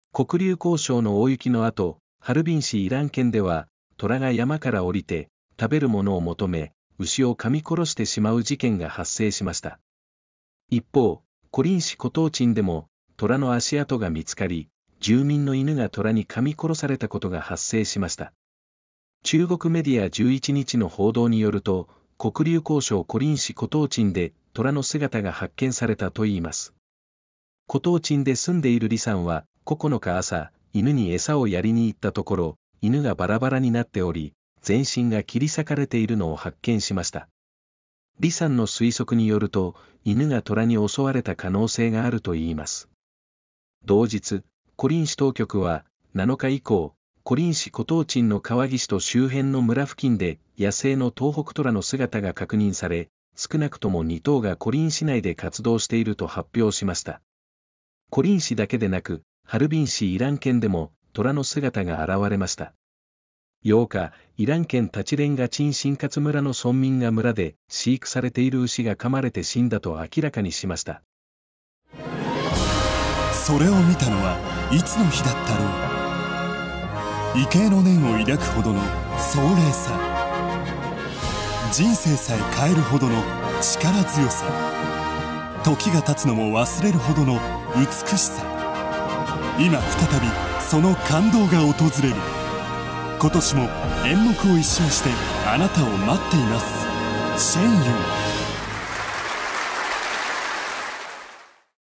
黒竜江省の大雪の後、ハルビン市イラン県では、虎が山から降りて、食べるものを求め、牛を噛み殺してしまう事件が発生しました。一方、コリン市コトーチンでも、虎の足跡が見つかり、住民の犬が虎に噛み殺されたことが発生しました。中国メディア11日の報道によると、黒竜江省コリン市コトーチンで虎の姿が発見されたといいます。コトーチンで住んでいる李さんは、9日朝、犬に餌をやりに行ったところ、犬がバラバラになっており、全身が切り裂かれているのを発見しました。李さんの推測によると、犬が虎に襲われた可能性があるといいます。同日、コリン市当局は、7日以降、コリン市コトーチンの川岸と周辺の村付近で野生の東北虎の姿が確認され、少なくとも2頭がコリン市内で活動していると発表しました。コリン市だけでなく、ハルビン市イラン県でも虎の姿が現れました。8日、イラン県タチレンガチンシンカツ村の村民が村で飼育されている牛が噛まれて死んだと明らかにしました。 それを見たのはいつの日だったろう。畏敬の念を抱くほどの壮麗さ、人生さえ変えるほどの力強さ、時が経つのも忘れるほどの美しさ。今再びその感動が訪れる。今年も演目を一新してあなたを待っています。シェンユン。